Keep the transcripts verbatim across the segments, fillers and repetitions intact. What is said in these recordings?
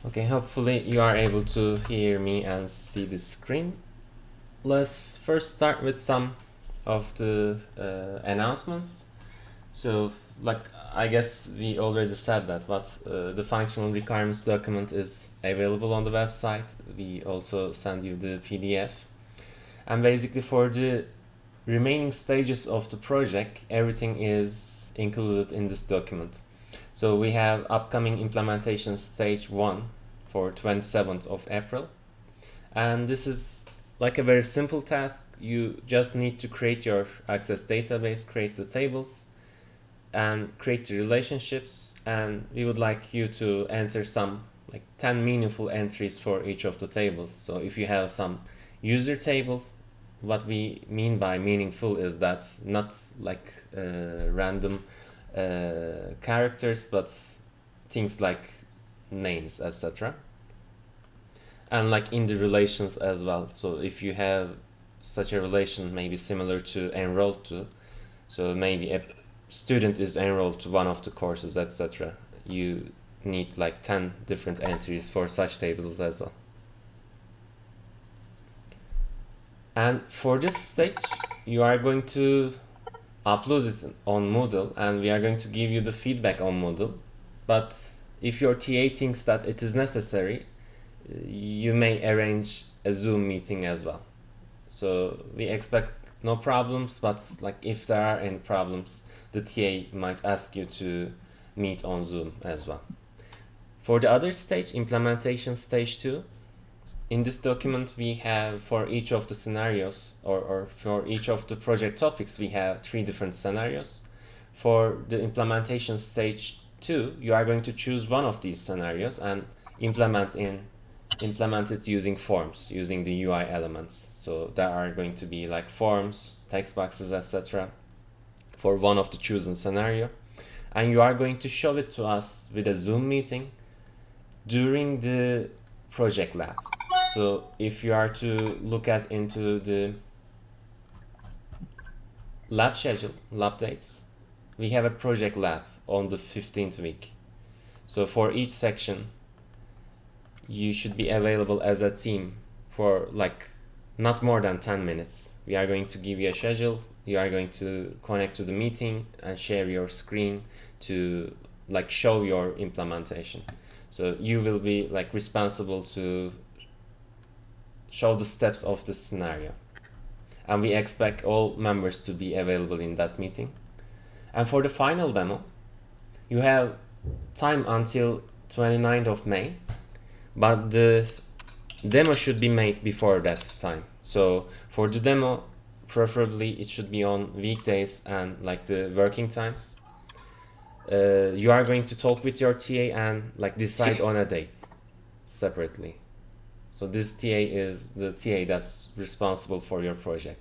Okay, hopefully you are able to hear me and see the screen. Let's first start with some of the uh, announcements. So, like, I guess we already said that, but uh, the functional requirements document is available on the website. We also send you the P D F. And basically for the remaining stages of the project, everything is included in this document. So we have upcoming implementation stage one for twenty-seventh of April. And this is like a very simple task. You just need to create your Access database, create the tables, and create the relationships. And we would like you to enter some like ten meaningful entries for each of the tables. So if you have some user table, what we mean by meaningful is that not like uh, random uh, characters, but things like names, et cetera. And like in the relations as well. So if you have such a relation, maybe similar to enrolled to, so maybe a student is enrolled to one of the courses, et cetera. You need like ten different entries for such tables as well. And for this stage, you are going to upload it on Moodle, and we are going to give you the feedback on Moodle. But if your T A thinks that it is necessary, you may arrange a Zoom meeting as well. So we expect no problems, but like if there are any problems, the T A might ask you to meet on Zoom as well. For the other stage, implementation stage two, in this document we have for each of the scenarios, or, or for each of the project topics, we have three different scenarios. For the implementation stage two, you are going to choose one of these scenarios and implement in implement it using forms, using the U I elements. So there are going to be like forms, text boxes, et cetera for one of the chosen scenario. And you are going to show it to us with a Zoom meeting during the project lab. So if you are to look at into the lab schedule, lab dates, we have a project lab on the fifteenth week. So for each section, you should be available as a team for like not more than ten minutes. We are going to give you a schedule. You are going to connect to the meeting and share your screen to like show your implementation. So you will be like responsible to show the steps of this scenario. And we expect all members to be available in that meeting. And for the final demo, you have time until twenty-ninth of May, but the demo should be made before that time. So for the demo, preferably it should be on weekdays and like the working times. Uh, you are going to talk with your T A and like decide on a date separately. So this T A is the T A that's responsible for your project.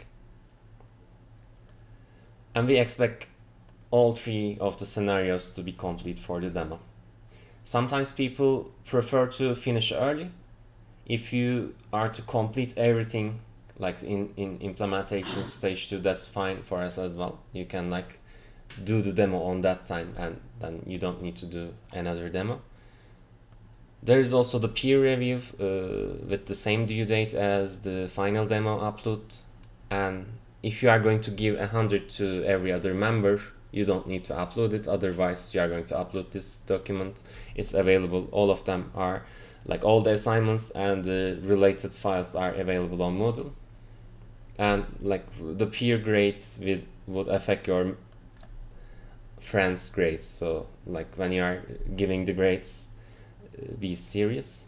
And we expect all three of the scenarios to be complete for the demo. Sometimes people prefer to finish early. If you are to complete everything like in, in implementation stage two, that's fine for us as well. You can like do the demo on that time and then you don't need to do another demo. There is also the peer review uh, with the same due date as the final demo upload. And if you are going to give a hundred to every other member, you don't need to upload it. Otherwise, you are going to upload this document. It's available. All of them are like all the assignments and the related files are available on Moodle. And like the peer grades with, would affect your friends' grades. So like when you are giving the grades, be serious.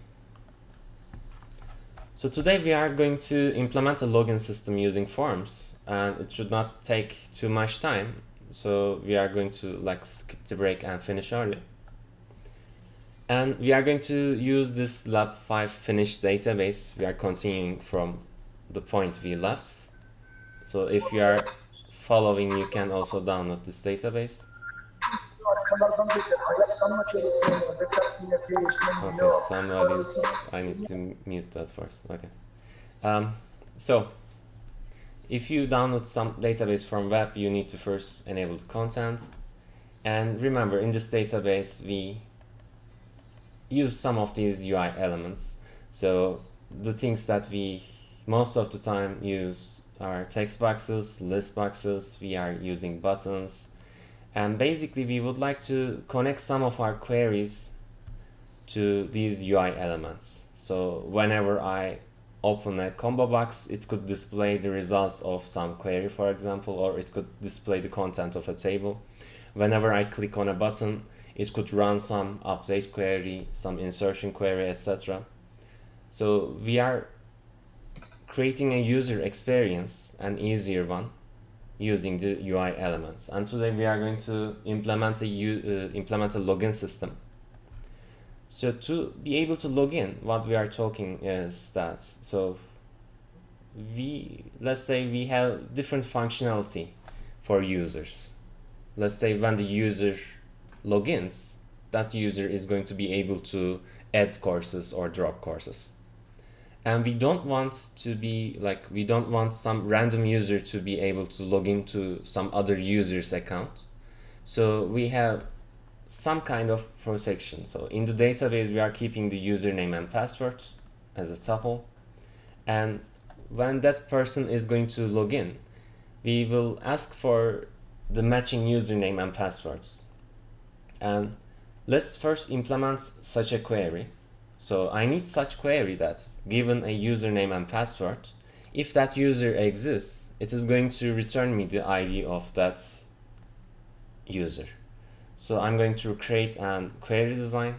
So today we are going to implement a login system using forms, and it should not take too much time. So we are going to like skip the break and finish early. And we are going to use this lab five finished database. We are continuing from the point we left. So if you are following, you can also download this database. Okay, somebody, I need to mute that first. Okay. Um, so if you download some database from web, you need to first enable the content. And remember, in this database, we use some of these U I elements. So the things that we most of the time use are text boxes, list boxes, we are using buttons, and basically we would like to connect some of our queries to these U I elements. So whenever I open a combo box, it could display the results of some query, for example, or it could display the content of a table. Whenever I click on a button, it could run some update query, some insertion query, et cetera. So we are creating a user experience, an easier one, using the U I elements. And today we are going to implement a uh, implement a login system. So to be able to log in, what we are talking is that, so we, let's say we have different functionality for users. Let's say when the user logins, that user is going to be able to add courses or drop courses. And we don't want to be like, we don't want some random user to be able to log into some other user's account. So we have some kind of protection. So in the database, we are keeping the username and password as a tuple. And when that person is going to log in, we will ask for the matching username and passwords. And let's first implement such a query. So I need such query that given a username and password, if that user exists, it is going to return me the I D of that user. So I'm going to create an query design.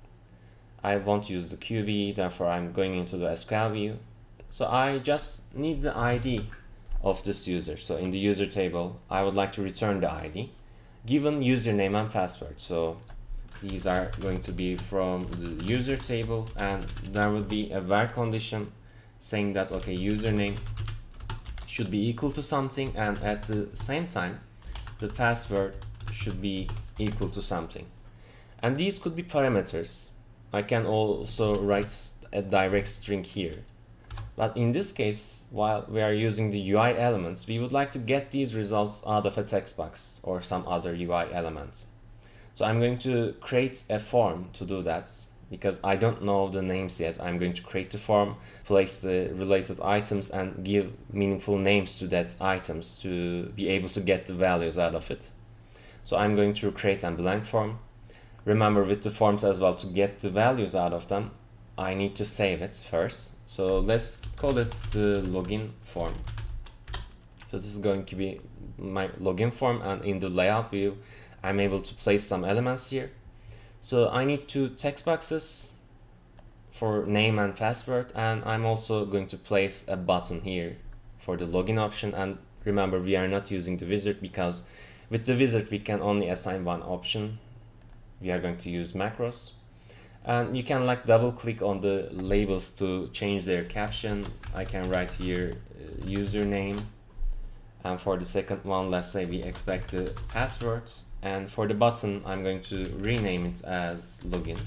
I won't use the Q B, therefore I'm going into the S Q L view. So I just need the I D of this user. So in the user table, I would like to return the I D given username and password. So these are going to be from the user table, and there will be a var condition saying that, okay, username should be equal to something, and at the same time, the password should be equal to something. And these could be parameters. I can also write a direct string here. But in this case, while we are using the U I elements, we would like to get these results out of a text box or some other U I element. So I'm going to create a form to do that, because I don't know the names yet. I'm going to create the form, place the related items, and give meaningful names to that items to be able to get the values out of it. So I'm going to create a blank form. Remember, with the forms as well, to get the values out of them, I need to save it first. So let's call it the login form. So this is going to be my login form, and in the layout view, I'm able to place some elements here. So I need two text boxes for name and password, and I'm also going to place a button here for the login option. And remember, we are not using the wizard, because with the wizard we can only assign one option. We are going to use macros, and you can like double click on the labels to change their caption. I can write here uh, username, and for the second one, let's say we expect the password, and for the button I'm going to rename it as login.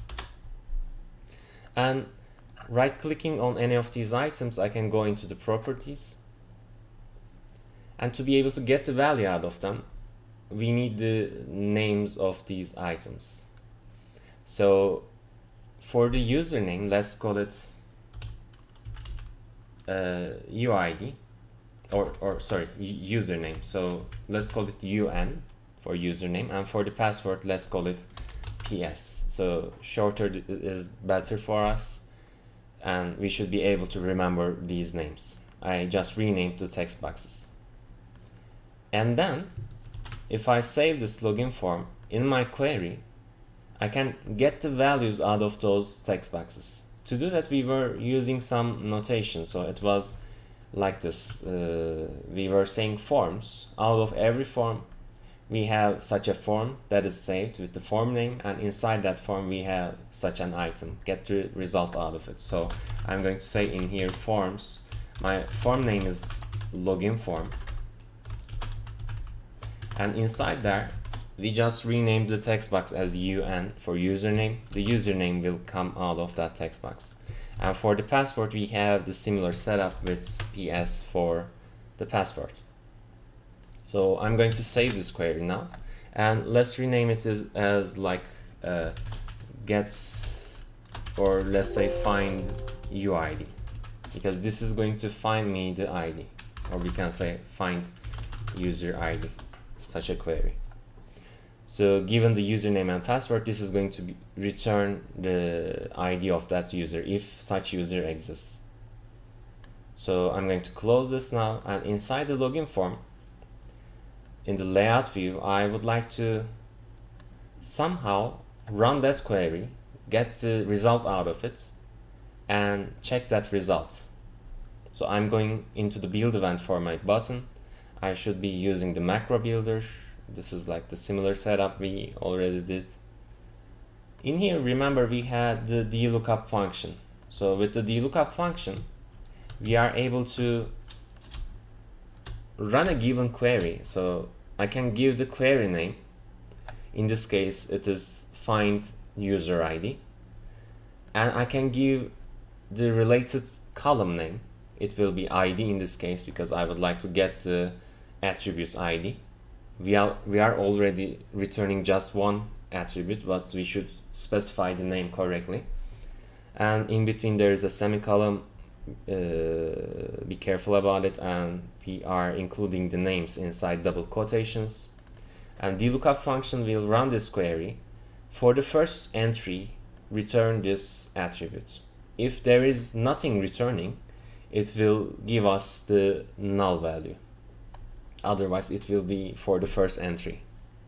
And right clicking on any of these items, I can go into the properties, and to be able to get the value out of them, we need the names of these items. So for the username, let's call it uh, U I D, or, or sorry, username. So let's call it U N for username, and for the password, let's call it P S. So shorter is better for us, and we should be able to remember these names. I just renamed the text boxes. And then if I save this login form in my query, I can get the values out of those text boxes. To do that, we were using some notation. So it was like this. Uh, we were saying forms. Out of every form, we have such a form that is saved with the form name, and inside that form we have such an item. Get the result out of it. So I'm going to say in here forms. My form name is login form. And inside there, we just renamed the text box as U N for username. The username will come out of that text box. And for the password, we have the similar setup with P S for the password. So I'm going to save this query now, and let's rename it as, as like uh, get or let's say find U I D, because this is going to find me the I D, or we can say find user I D, such a query. So given the username and password, this is going to be return the I D of that user if such user exists. So I'm going to close this now, and inside the login form, in the layout view, I would like to somehow run that query, get the result out of it, and check that result. So I'm going into the build event for my button. I should be using the macro builder. This is like the similar setup we already did. In here, remember, we had the dlookup function. So with the dlookup function, we are able to run a given query. So I can give the query name. In this case, it is find user I D. And I can give the related column name. It will be I D in this case, because I would like to get the attribute I D. We are, we are already returning just one attribute, but we should specify the name correctly. And in between there is a semicolon. Uh, be careful about it, and we are including the names inside double quotations. And the lookup function will run this query. For the first entry, return this attribute. If there is nothing returning, it will give us the null value. Otherwise, it will be for the first entry.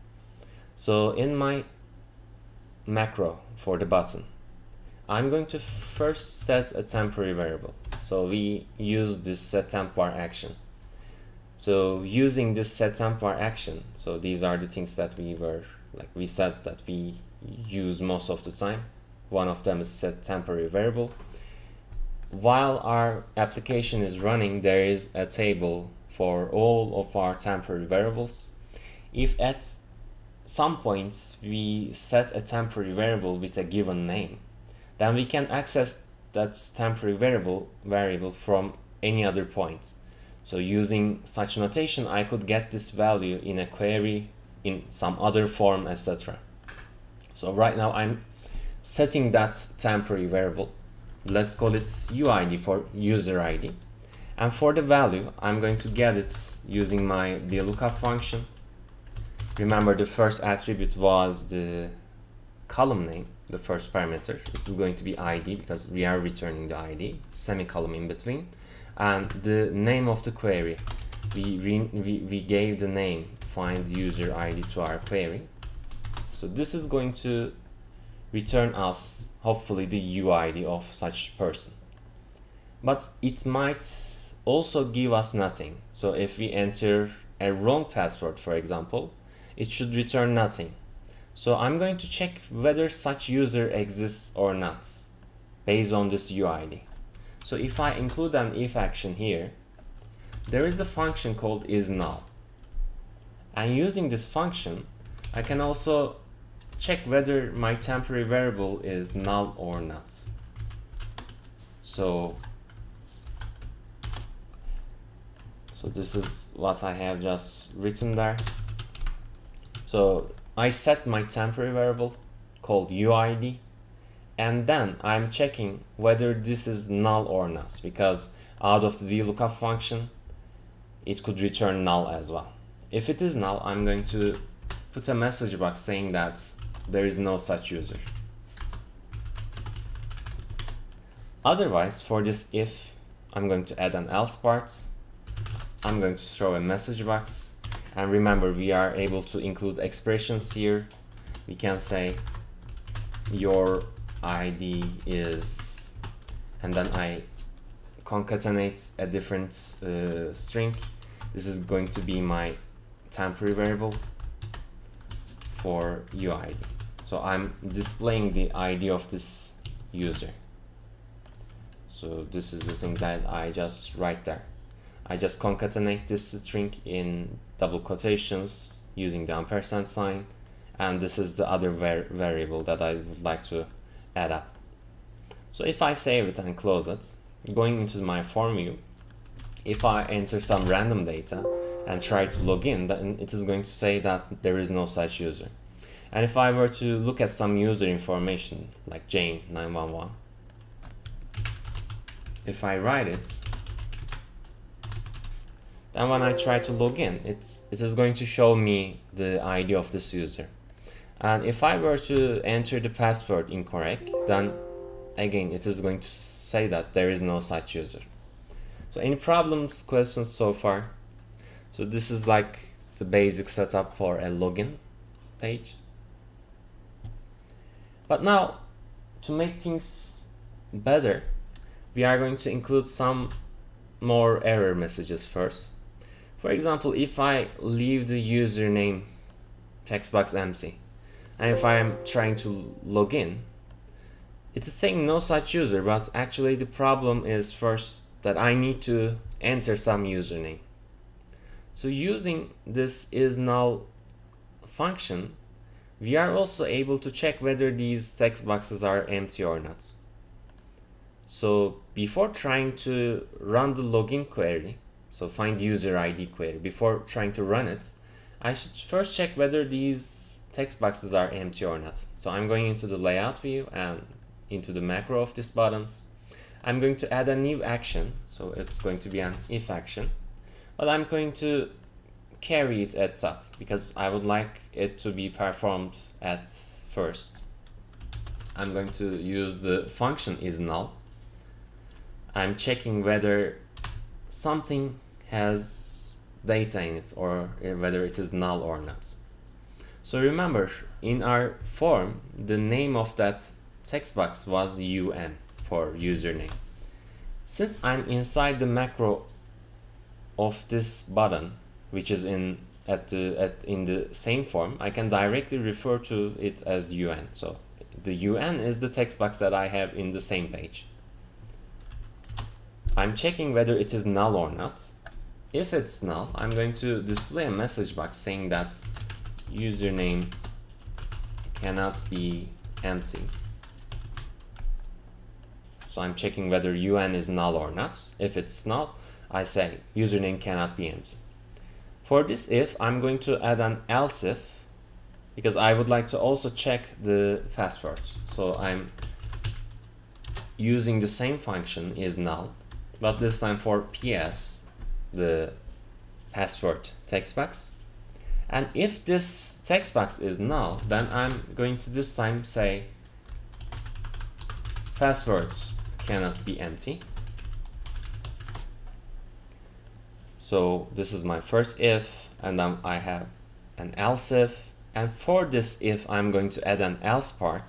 So in my macro for the button, I'm going to first set a temporary variable. So we use this setTempVar action. So using this setTempVar action, so these are the things that we were, like we said that we use most of the time. One of them is setTemporary variable. While our application is running, there is a table for all of our temporary variables. If at some point we set a temporary variable with a given name, then we can access that temporary variable variable from any other point. So using such notation, I could get this value in a query, in some other form, et cetera. So right now I'm setting that temporary variable. Let's call it U I D for user I D. And for the value, I'm going to get it using my dlookup function. Remember, the first attribute was the column name, the first parameter. It is going to be I D because we are returning the I D, semicolon in between. And the name of the query, we, re we, we gave the name find user I D to our query. So this is going to return us, hopefully, the U I D of such person. But it might also give us nothing. So if we enter a wrong password, for example, it should return nothing. So I'm going to check whether such user exists or not based on this U I D. So if I include an if action here, there is the function called isNull. And using this function, I can also check whether my temporary variable is null or not. So So this is what I have just written there. So I set my temporary variable called U I D, and then I'm checking whether this is null or not, because out of the dlookup function, it could return null as well. If it is null, I'm going to put a message box saying that there is no such user. Otherwise, for this if, I'm going to add an else part. I'm going to throw a message box, and remember, we are able to include expressions here. We can say your I D is, and then I concatenate a different uh, string. This is going to be my temporary variable for U I D. So I'm displaying the I D of this user. So this is the thing that I just write there. I just concatenate this string in double quotations using the ampersand sign, and this is the other var variable that I would like to add up. So if I save it and close it, going into my form view, if I enter some random data and try to log in, then it is going to say that there is no such user. And if I were to look at some user information like Jane nine one one, if I write it, then when I try to log in, it's, it is going to show me the I D of this user. And if I were to enter the password incorrect, then again it is going to say that there is no such user. So any problems, questions so far? So this is like the basic setup for a login page. But now, to make things better, we are going to include some more error messages first. For example, if I leave the username text box empty, and if I am trying to log in, it is saying no such user, but actually the problem is first that I need to enter some username. So using this isNull function, we are also able to check whether these text boxes are empty or not. So before trying to run the login query, so find user I D query, before trying to run it, I should first check whether these text boxes are empty or not. So I'm going into the layout view and into the macro of these buttons. I'm going to add a new action, so it's going to be an if action, but I'm going to carry it at top because I would like it to be performed at first. I'm going to use the function isNull. I'm checking whether something has data in it or whether it is null or not. So remember, in our form, the name of that text box was U N for username. Since I'm inside the macro of this button, which is in at the at in the same form, I can directly refer to it as U N. So the U N is the text box that I have in the same page. I'm checking whether it is null or not. If it's null, I'm going to display a message box saying that username cannot be empty. So I'm checking whether U N is null or not. If it's null, I say username cannot be empty. For this if, I'm going to add an else if, because I would like to also check the password. So I'm using the same function isNull, but this time for P S, the password text box. And if this text box is null, then I'm going to this time say passwords cannot be empty. So this is my first if, and then I have an else if, and for this if I'm going to add an else part.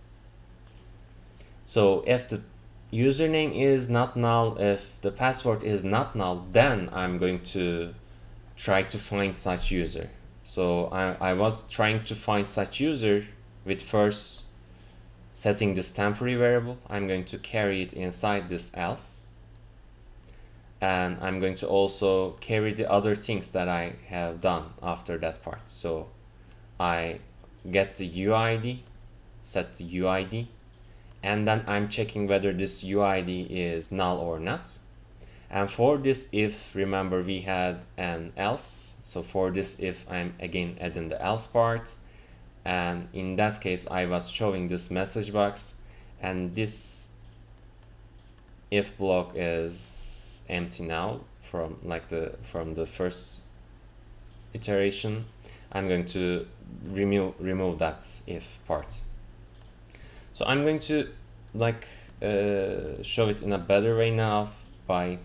So if the username is not null, if the password is not null, then I'm going to try to find such user. So I, I was trying to find such user with first setting this temporary variable. I'm going to carry it inside this else. And I'm going to also carry the other things that I have done after that part. So I get the U I D, set the U I D, and then I'm checking whether this U I D is null or not. And for this if, remember we had an else. So for this if, I'm again adding the else part. And in that case, I was showing this message box, and this if block is empty now from like the from the first iteration. I'm going to remove remove that if part. So I'm going to like uh, show it in a better way now by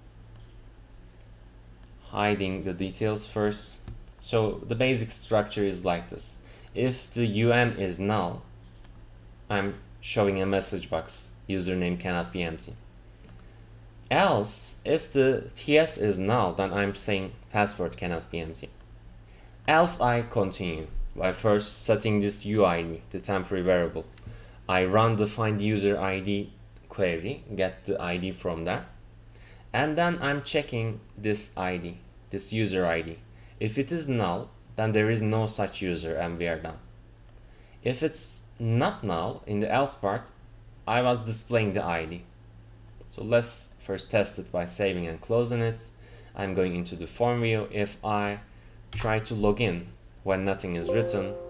hiding the details first. So the basic structure is like this. If the U N is null, I'm showing a message box, username cannot be empty. Else, if the P S is null, then I'm saying password cannot be empty. Else I continue by first setting this U I D, the temporary variable. I run the find user I D query, get the I D from there. And then I'm checking this I D, this user I D. If it is null, then there is no such user and we are done. If it's not null, in the else part, I was displaying the I D. So let's first test it by saving and closing it. I'm going into the form view. If I try to log in when nothing is written,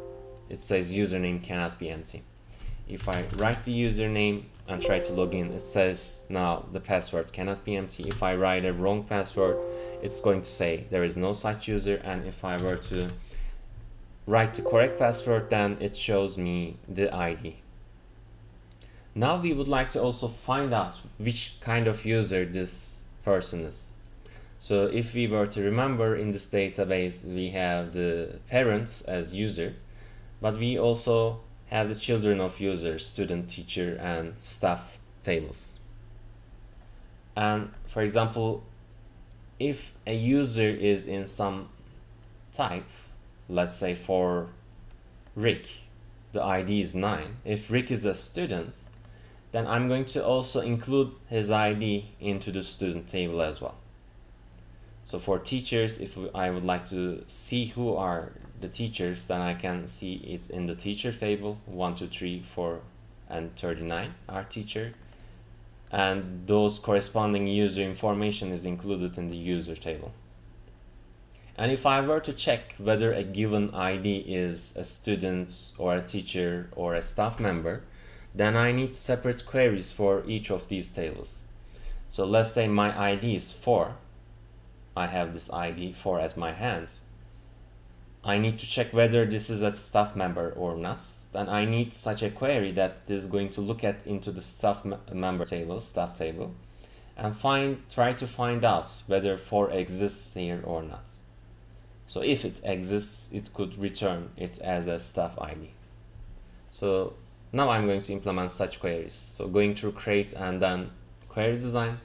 it says username cannot be empty. If I write the username and try to log in, it says now the password cannot be empty. If I write a wrong password, it's going to say there is no such user, and if I were to write the correct password, then it shows me the I D. Now we would like to also find out which kind of user this person is. So if we were to remember, in this database we have the parents as user, but we also have the children of users, student, teacher, and staff tables. And for example, if a user is in some type, let's say for Rick, the I D is nine. If Rick is a student, then I'm going to also include his I D into the student table as well. So for teachers, if I would like to see who are the teachers, then I can see it in the teacher table. one, two, three, four, and thirty-nine are teacher. And those corresponding user information is included in the user table. And if I were to check whether a given I D is a student or a teacher or a staff member, then I need separate queries for each of these tables. So let's say my I D is four. I have this I D four at my hand. I need to check whether this is a staff member or not. Then I need such a query that is going to look at into the staff member table, staff table, and find try to find out whether four exists here or not. So if it exists, it could return it as a staff I D. So now I'm going to implement such queries. So going through create and then query design,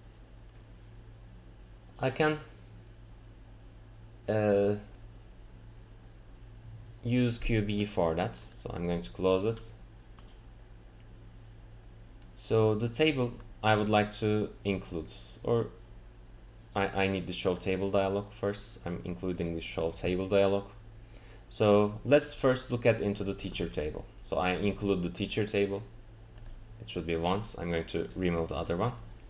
I can uh, use Q B for that. So I'm going to close it. So the table I would like to include, or I, I need the show table dialog first. I'm including the show table dialog. So let's first look at into the teacher table. So I include the teacher table. It should be once. I'm going to remove the other one.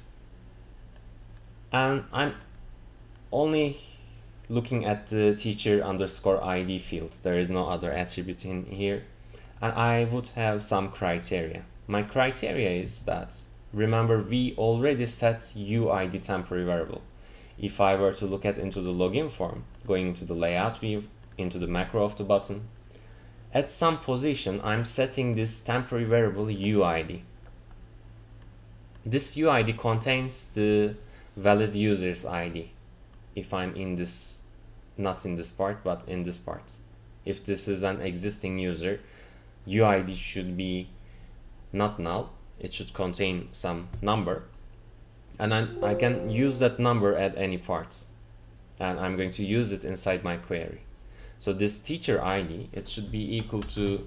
And I'm only looking at the teacher underscore I D field. There is no other attribute in here. And I would have some criteria. My criteria is that, remember, we already set U I D temporary variable. If I were to look at into the login form, going into the layout view, into the macro of the button, at some position I'm setting this temporary variable U I D. This U I D contains the valid user's I D. If I'm in this, not in this part, but in this part. If this is an existing user, U I D should be not null. It should contain some number. And then I can use that number at any part. And I'm going to use it inside my query. So this teacher I D, it should be equal to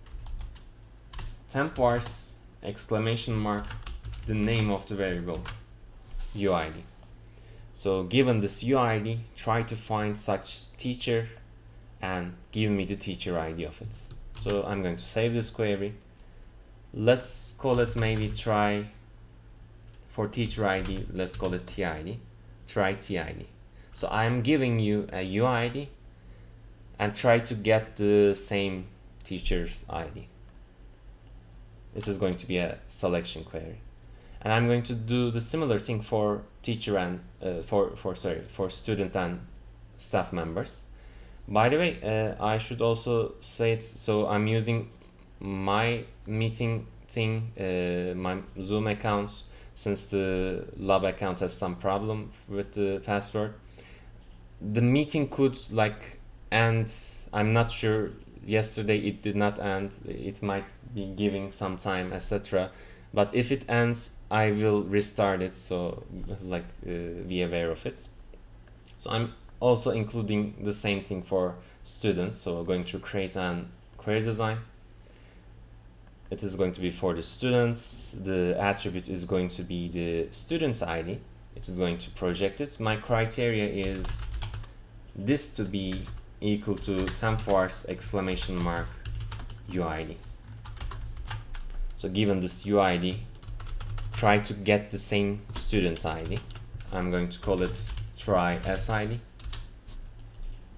temp vars exclamation mark the name of the variable U I D. So given this U I D, try to find such teacher and give me the teacher I D of it. So I'm going to save this query. Let's call it maybe try for teacher I D, let's call it T I D, try T I D. So I'm giving you a U I D and try to get the same teacher's I D. This is going to be a selection query. And I'm going to do the similar thing for teacher and uh, for for sorry for student and staff members. By the way, uh, I should also say it. So I'm using my meeting thing, uh, my Zoom account, since the lab account has some problem with the password. The meeting could like end. I'm not sure. Yesterday it did not end. It might be giving some time, et cetera. But if it ends, I will restart it, so like uh, be aware of it. So I'm also including the same thing for students. So going to create and query design. It is going to be for the students. The attribute is going to be the student's I D. It is going to project it. My criteria is this to be equal to temp vars exclamation mark U I D. So given this U I D, try to get the same student I D. I'm going to call it try S I D.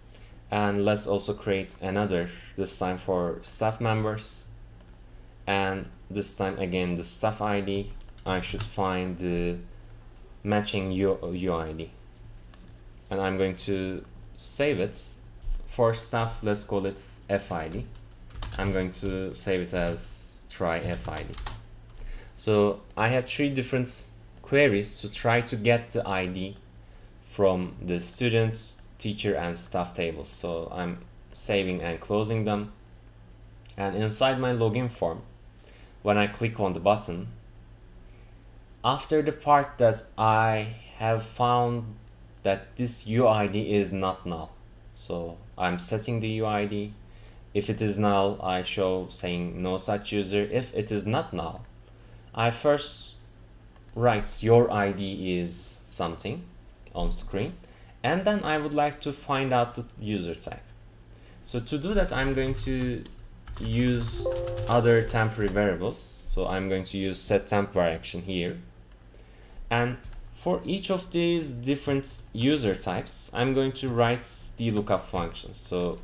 And let's also create another, this time for staff members, and this time again the staff I D. I should find the matching U I D, and I'm going to save it. For staff, let's call it F I D. I'm going to save it as try F I D. So I have three different queries to try to get the I D from the student, teacher, and staff tables. So I'm saving and closing them. And inside my login form, when I click on the button, after the part that I have found that this U I D is not null, so I'm setting the U I D. If it is null, I show saying no such user. If it is not null, I first write your I D is something on screen, and then I would like to find out the user type. So to do that, I'm going to use other temporary variables. So I'm going to use set temp variaction here, and for each of these different user types, I'm going to write the lookup functions. So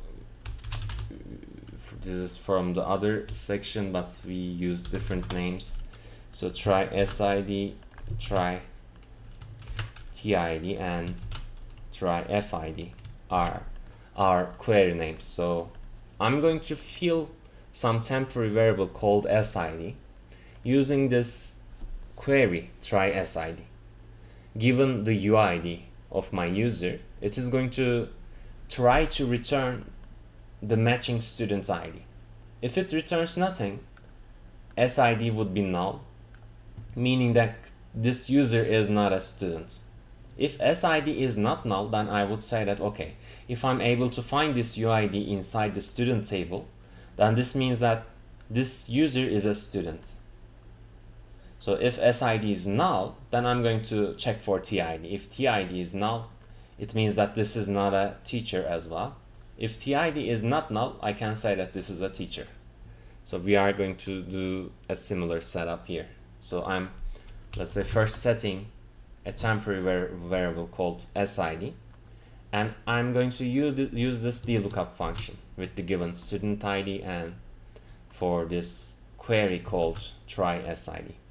this is from the other section, but we use different names. So try S I D, try T I D, and try F I D are our query names. So I'm going to fill some temporary variable called S I D using this query try S I D. Given the U I D of my user, it is going to try to return the matching student's I D. If it returns nothing, S I D would be null, meaning that this user is not a student. If S I D is not null, then I would say that, okay, if I'm able to find this U I D inside the student table, then this means that this user is a student. So if S I D is null, then I'm going to check for T I D. If T I D is null, it means that this is not a teacher as well. If T I D is not null, I can say that this is a teacher. So we are going to do a similar setup here. So I'm, let's say, first setting a temporary var variable called S I D, and I'm going to use, th use this dlookup function with the given student I D and for this query called try S I D.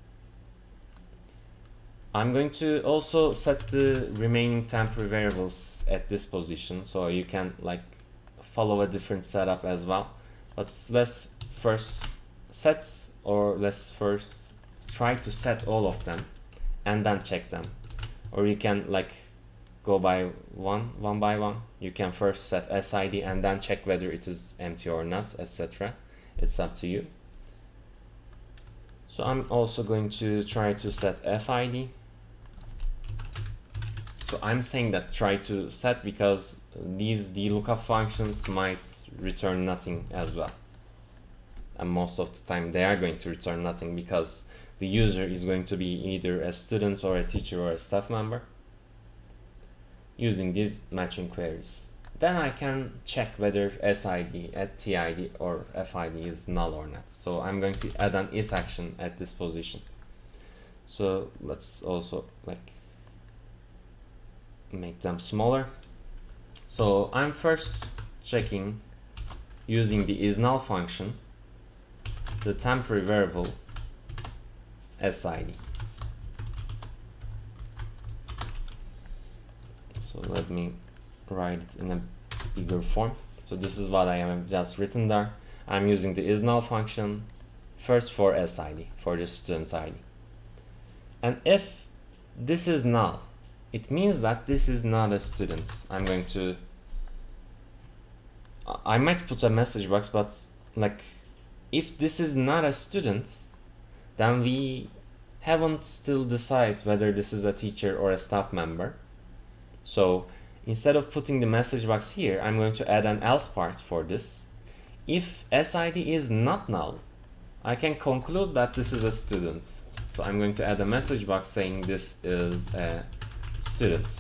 I'm going to also set the remaining temporary variables at this position, so you can like follow a different setup as well. But let's first set, or let's first try to set all of them and then check them. Or you can like go by one, one by one. You can first set S I D and then check whether it is empty or not, et cetera. It's up to you. So I'm also going to try to set F I D. So I'm saying that try to set because these dlookup functions might return nothing as well. And most of the time they are going to return nothing because the user is going to be either a student or a teacher or a staff member using these matching queries. Then I can check whether S I D, T I D, or F I D is null or not. So I'm going to add an if action at this position. So let's also like make them smaller. So I'm first checking using the isNull function the temporary variable S I D. So let me write it in a bigger form. So this is what I have just written there. I'm using the isNull function first for S I D, for the student I D. And if this is null, it means that this is not a student. I'm going to, I might put a message box, but like if this is not a student, then we haven't still decided whether this is a teacher or a staff member. So instead of putting the message box here, I'm going to add an else part for this. If S I D is not null, I can conclude that this is a student. So I'm going to add a message box saying this is a student.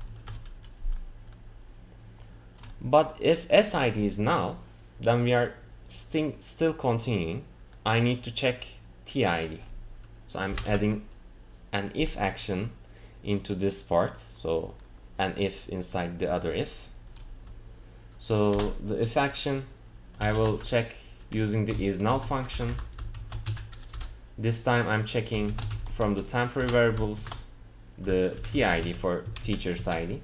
But if S I D is null, then we are st still continuing. I need to check T I D. So I'm adding an if action into this part. So an if inside the other if. So the if action, I will check using the isNull function. This time I'm checking from the temporary variables the T I D for teacher's I D.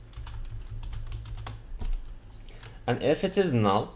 And if it is null,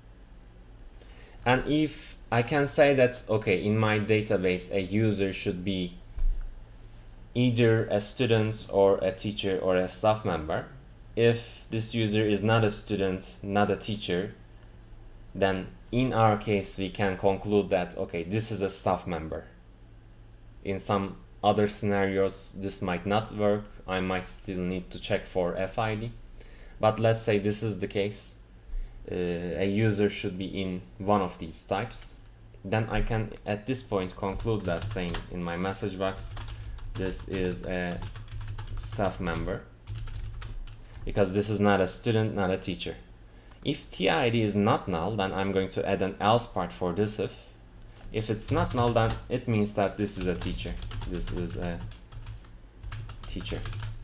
and if I can say that, okay, in my database a user should be either a student or a teacher or a staff member. If this user is not a student, not a teacher, then in our case we can conclude that, okay, this is a staff member. In some other scenarios this might not work. I might still need to check for F I D, but let's say this is the case. Uh, a user should be in one of these types. Then I can at this point conclude that saying in my message box, this is a staff member, because this is not a student, not a teacher. If T I D is not null, then I'm going to add an else part for this if. If it's not null, then it means that this is a teacher. This is a teacher.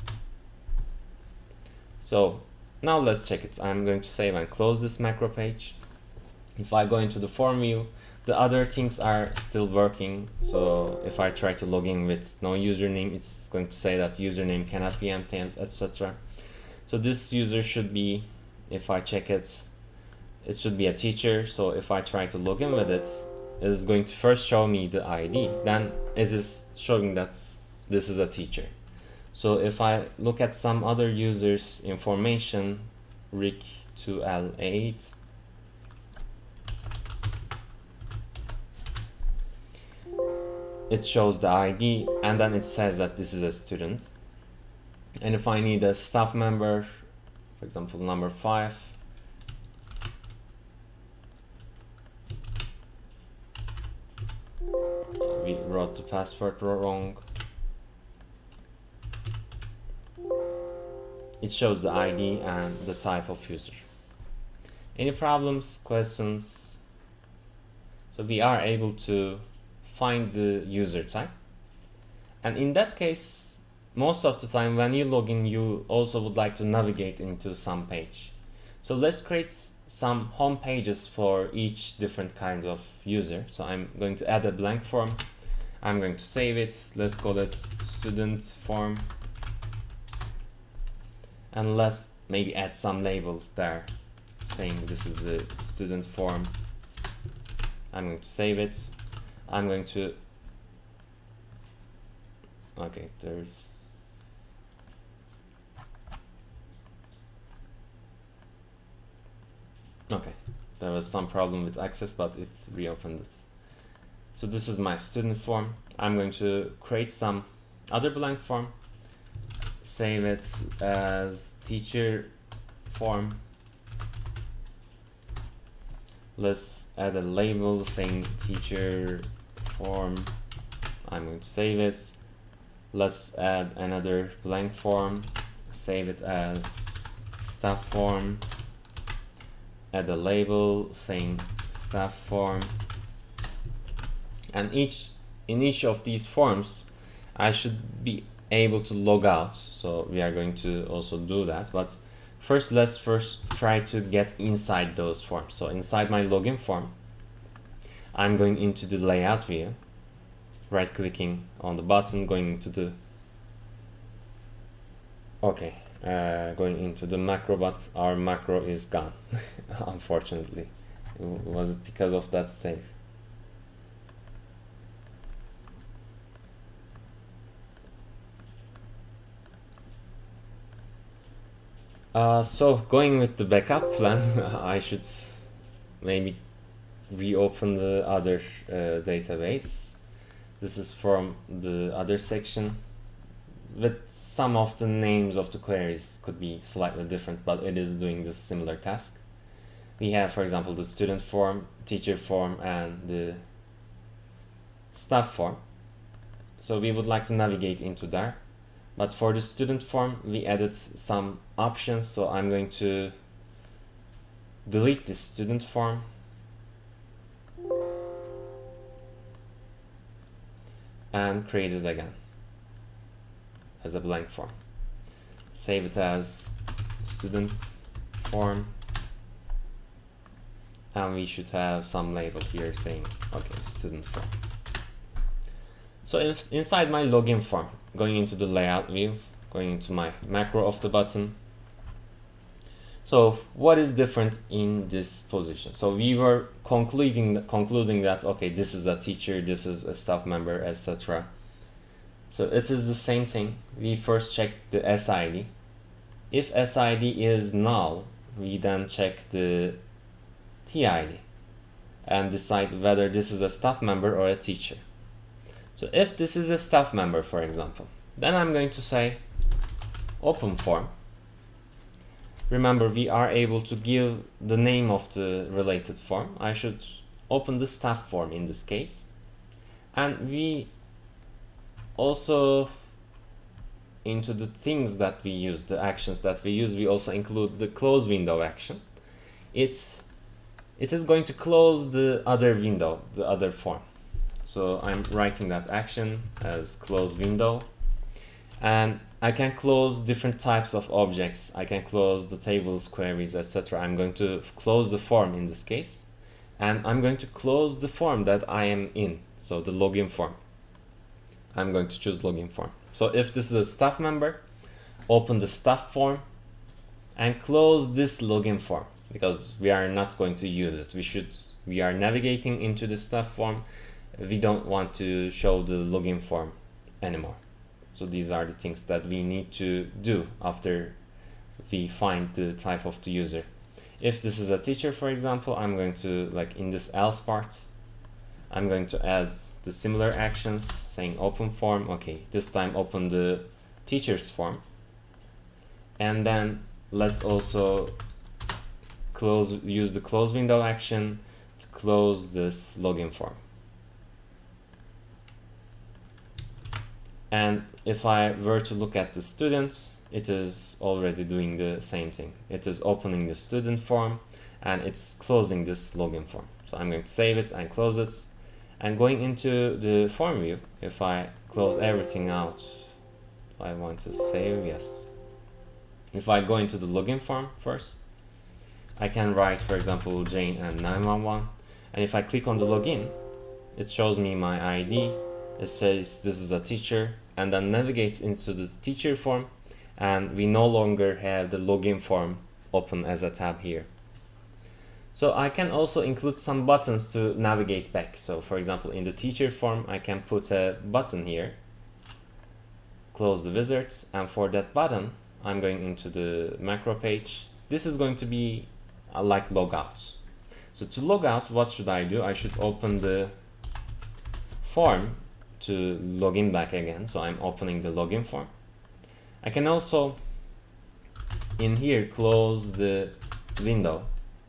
So now let's check it. I'm going to save and close this macro page. If I go into the form view, the other things are still working. So if I try to log in with no username, it's going to say that username cannot be empty, et cetera. So this user should be, if I check it, it should be a teacher. So if I try to log in with it, it is going to first show me the I D. Then it is showing that this is a teacher. So if I look at some other users' information, Rick two L eight, it shows the I D and then it says that this is a student. And if I need a staff member, for example, number five, we wrote the password wrong. It shows the I D and the type of user. Any problems, questions? So we are able to find the user type. And in that case, most of the time when you log in, you also would like to navigate into some page. So let's create some home pages for each different kind of user. So I'm going to add a blank form. I'm going to save it. Let's call it student form. And let's maybe add some label there saying this is the student form. I'm going to save it. I'm going to, okay, there's, okay, there was some problem with access, but it reopened it. So this is my student form. I'm going to create some other blank form, save it as teacher form. Let's add a label saying teacher form. I'm going to save it. Let's add another blank form, save it as staff form. Add a label saying staff form. And each in each of these forms, I should be able to log out. So we are going to also do that. But first, let's first try to get inside those forms. So inside my login form, I'm going into the layout view, right clicking on the button, going into the, okay, uh, going into the macro, but our macro is gone, unfortunately. Was it because of that save? Uh, so going with the backup plan, I should maybe reopen the other uh, database. This is from the other section, with some of the names of the queries could be slightly different, but it is doing this similar task. We have, for example, the student form, teacher form, and the staff form. So we would like to navigate into there. But for the student form, we added some options. So I'm going to delete the student form. And create it again as a blank form. Save it as student form. and we should have some label here saying, okay, student form. So if inside my login form, going into the layout view, going into my macro of the button. So what is different in this position? So we were concluding concluding that, okay, this is a teacher, this is a staff member, et cetera. So it is the same thing. We first check the S I D. If S I D is null, we then check the T I D and decide whether this is a staff member or a teacher. So if this is a staff member, for example, then I'm going to say open form. Remember, we are able to give the name of the related form. I should open the staff form in this case. And we also, into the things that we use, the actions that we use, we also include the close window action. It's, it is going to close the other window, the other form. So I'm writing that action as close window. And I can close different types of objects. I can close the tables, queries, et cetera. I'm going to close the form in this case. And I'm going to close the form that I am in. So the login form. I'm going to choose login form. So if this is a staff member, open the staff form and close this login form because we are not going to use it. We should, we are navigating into the staff form. We don't want to show the login form anymore. So these are the things that we need to do after we find the type of the user. If this is a teacher, for example, I'm going to, like in this else part, I'm going to add the similar actions saying open form. Okay, this time open the teacher's form. And then let's also close, use the close window action to close this login form. And if I were to look at the students, it is already doing the same thing. It is opening the student form and it's closing this login form. So I'm going to save it and close it. And going into the form view, if I close everything out, I want to save, yes. If I go into the login form first, I can write, for example, Jane and nine one one. And if I click on the login, it shows me my I D. It says this is a teacher, and then navigates into the teacher form, and we no longer have the login form open as a tab here. So I can also include some buttons to navigate back. So for example, in the teacher form, I can put a button here, close the wizards, and for that button, I'm going into the macro page. This is going to be uh, like logouts. So to log out, what should I do? I should open the form to log in back again. So I'm opening the login form. I can also in here close the window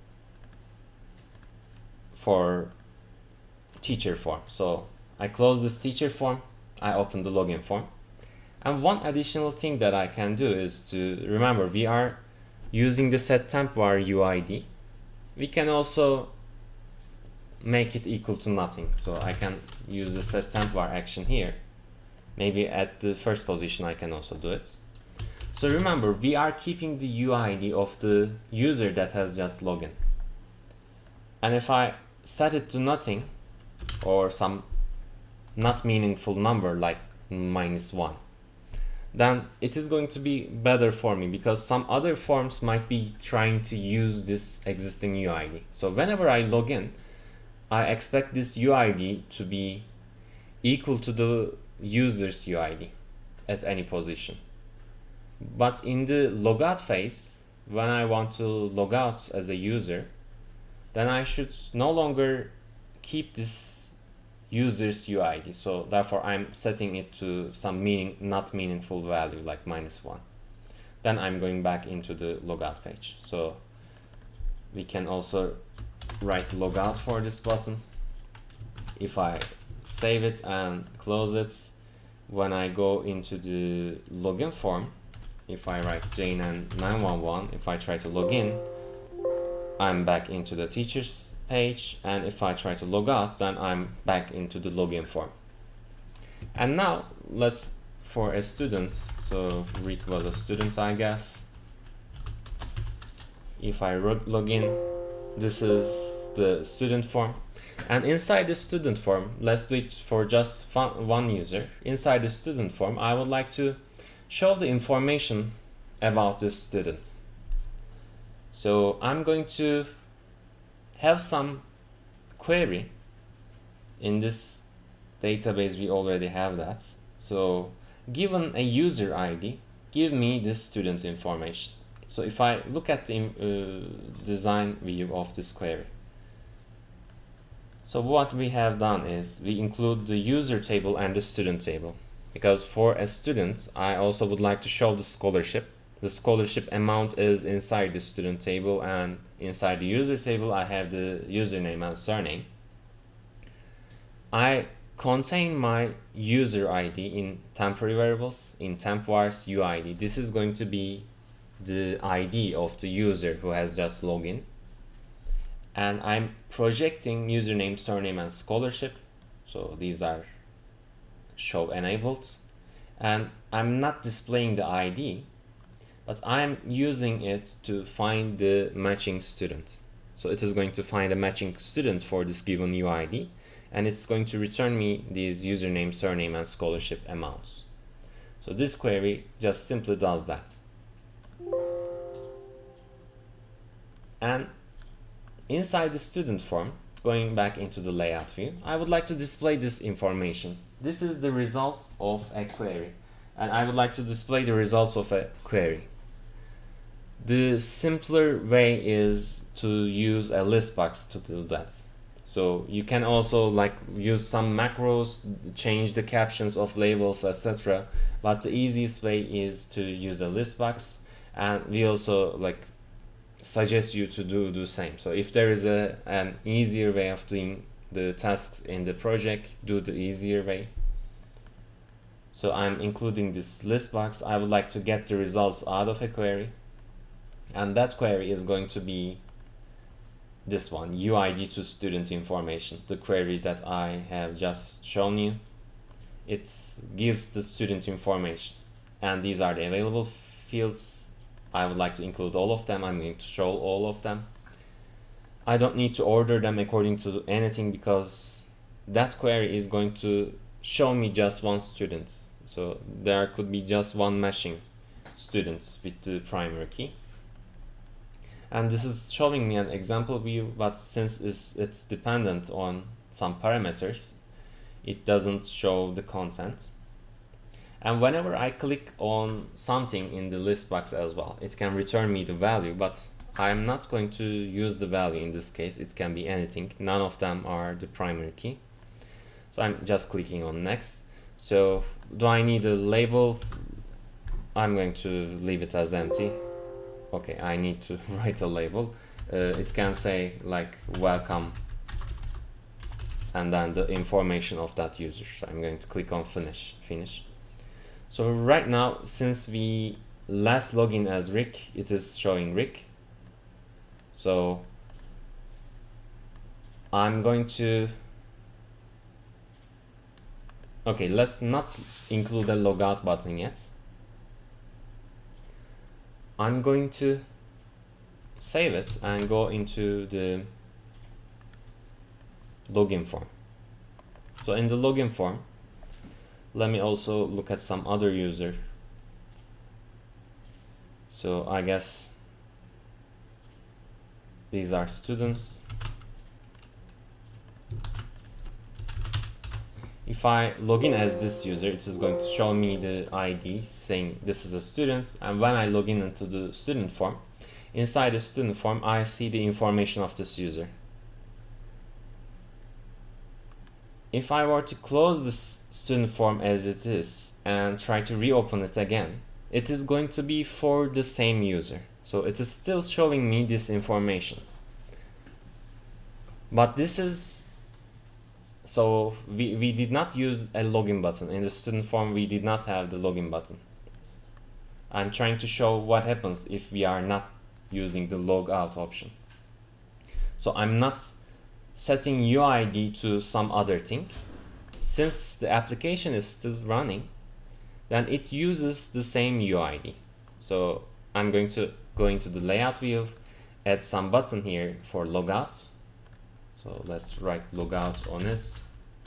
for teacher form. So I close this teacher form, I open the login form. And one additional thing that I can do is to remember we are using the set temp var U I D. We can also make it equal to nothing. So I can use the set temp var action here. Maybe at the first position I can also do it. So remember, we are keeping the U I D of the user that has just logged in. And if I set it to nothing or some not meaningful number like minus one, then it is going to be better for me because some other forms might be trying to use this existing U I D. So whenever I log in, I expect this U I D to be equal to the user's U I D at any position. But in the logout phase, when I want to log out as a user, then I should no longer keep this user's U I D. So therefore I'm setting it to some meaning, not meaningful value like minus one. Then I'm going back into the logout page. So we can also write logout for this button. If I save it and close it, when I go into the login form, if I write Jane and nine one one, if I try to log in, I'm back into the teachers page, and if I try to log out, then I'm back into the login form. And now let's, for a student, so Rick was a student, I guess. If I log in, this is the student form. And inside the student form, let's do it for just fun, one user. Inside the student form, I would like to show the information about this student. So I'm going to have some query. In this database, we already have that. So given a user I D, give me this student information. So if I look at the uh, design view of this query, so what we have done is we include the user table and the student table, because for a student I also would like to show the scholarship. The scholarship amount is inside the student table, and inside the user table I have the username and surname. I contain my user I D in temporary variables, in tempvars U I D. This is going to be the I D of the user who has just logged in. And I'm projecting username, surname, and scholarship. So these are show enabled. And I'm not displaying the I D, but I'm using it to find the matching student. So it is going to find a matching student for this given U I D, and it's going to return me these username, surname, and scholarship amounts. So this query just simply does that. And inside the student form, going back into the layout view, I would like to display this information. This is the results of a query, and I would like to display the results of a query. The simpler way is to use a list box to do that. So you can also like use some macros, change the captions of labels, et cetera. But the easiest way is to use a list box, and we also like suggest you to do the same. So if there is a an easier way of doing the tasks in the project, do the easier way. So I'm including this list box. I would like to get the results out of a query, and that query is going to be this one, U I D to student information, the query that I have just shown you. It gives the student information, and these are the available fields. I would like to include all of them. I'm going to show all of them. I don't need to order them according to anything, because that query is going to show me just one student. So there could be just one matching student with the primary key. And this is showing me an example view, but since it's, it's dependent on some parameters, it doesn't show the content. And whenever I click on something in the list box as well, it can return me the value, but I'm not going to use the value in this case. It can be anything. None of them are the primary key. So I'm just clicking on next. So do I need a label? I'm going to leave it as empty. Okay, I need to write a label. Uh, it can say like welcome and then the information of that user. So I'm going to click on finish. Finish. So right now, since we last login as Rick, it is showing Rick. So I'm going to, okay, let's not include a logout button yet. I'm going to save it and go into the login form. So in the login form, let me also look at some other user. So I guess these are students. If I log in as this user, it is going to show me the I D saying this is a student. And when I log in into the student form, inside the student form, I see the information of this user. If I were to close this student form as it is and try to reopen it again, it is going to be for the same user. So it is still showing me this information. But this is, so we, we did not use a login button. In the student form, we did not have the login button. I'm trying to show what happens if we are not using the log out option. So I'm not setting U I D to some other thing. Since the application is still running, then it uses the same U I D. So I'm going to go into the layout view, add some button here for logouts. So let's write logout on it.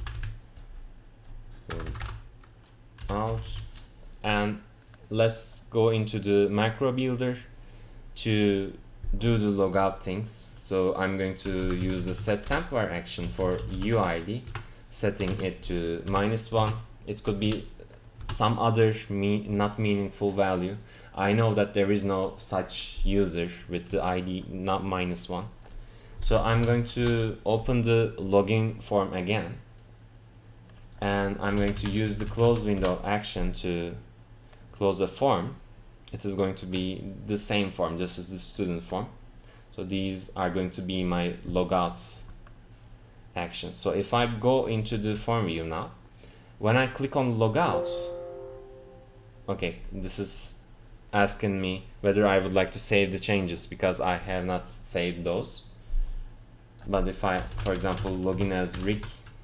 Out. And let's go into the macro builder to do the logout things. So I'm going to use the set temp var action for U I D, setting it to minus one. It could be some other me not meaningful value. I know that there is no such user with the I D not minus one. So I'm going to open the login form again, and I'm going to use the close window action to close the form. It is going to be the same form, just as the student form. So these are going to be my logout actions. So if I go into the form view now, when I click on logout, okay, this is asking me whether I would like to save the changes because I have not saved those. But if I, for example, log in as Rick,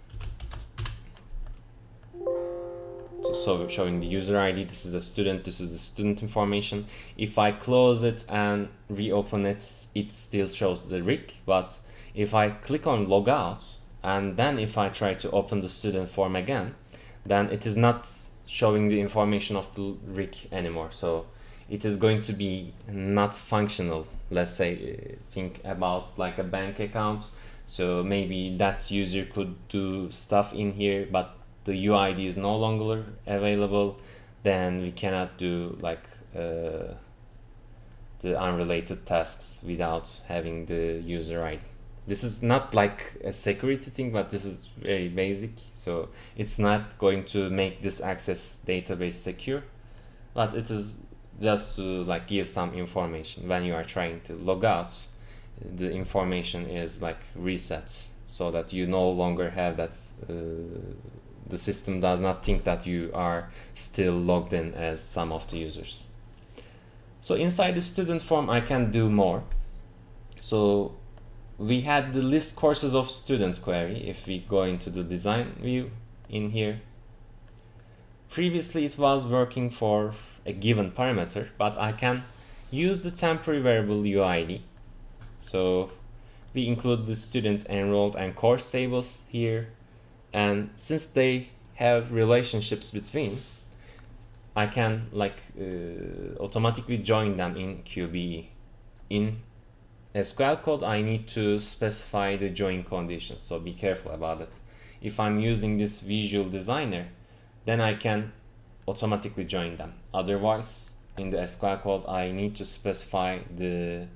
so showing the user I D, this is a student, this is the student information. If I close it and reopen it, it still shows the Rick. But if I click on logout and then if I try to open the student form again, then it is not showing the information of the Rick anymore. So it is going to be not functional. Let's say, think about like a bank account. So maybe that user could do stuff in here, but the U I D is no longer available. Then we cannot do like uh, the unrelated tasks without having the user I D. This is not like a security thing, but this is very basic. So it's not going to make this Access database secure, but it is just to like give some information. When you are trying to log out, the information is like reset so that you no longer have that, uh, the system does not think that you are still logged in as some of the users. So inside the student form, I can do more. So we had the list courses of students query. If we go into the design view in here, previously it was working for a given parameter, but I can use the temporary variable U I D. So we include the students enrolled and course tables here, and since they have relationships between, I can like uh, automatically join them in Q B E. In S Q L code, I need to specify the join conditions, so be careful about it. If I'm using this Visual Designer, then I can automatically join them. Otherwise, in the S Q L code, I need to specify the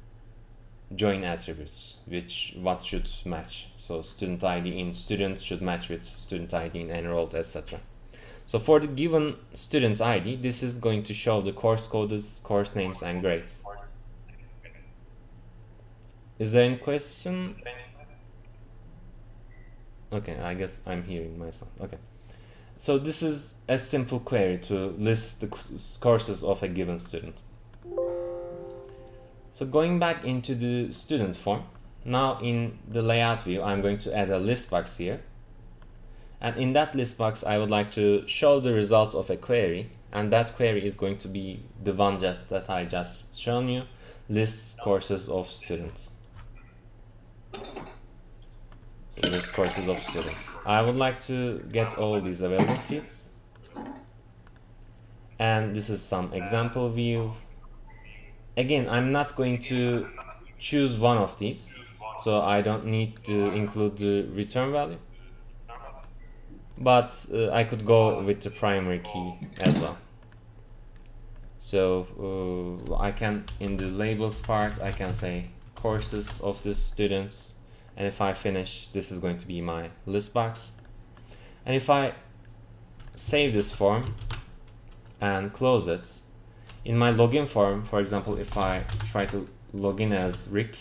join attributes, which what should match. So student I D in student should match with student I D in enrolled, et cetera. So for the given student I D, this is going to show the course codes, course names, and grades. Is there any question? Okay, I guess I'm hearing myself. Okay. So this is a simple query to list the courses of a given student. So going back into the student form, now in the layout view, I'm going to add a list box here. And in that list box, I would like to show the results of a query. And that query is going to be the one that, that I just shown you, list courses of students. So list courses of students. I would like to get all these available fields. And this is some example view. Again, I'm not going to choose one of these, so I don't need to include the return value. But uh, I could go with the primary key as well. So uh, I can, in the labels part, I can say courses of the students. And if I finish, this is going to be my list box. And if I save this form and close it, in my login form, for example, if I try to log in as Rick,